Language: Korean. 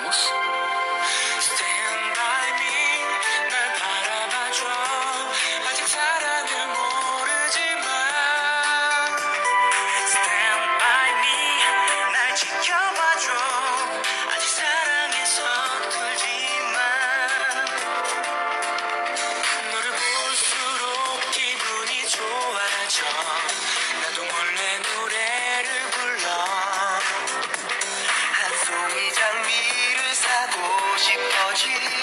close. Stand by me, 날 바라봐줘. 아직 사랑을 모르지만 Stand by me, 날 지켜봐줘. 아직 사랑에 서툴지만 너를 볼수록 기분이 좋아져. 나도 몰래 노래를 불러. 한 송이 장미를 사고 싶어지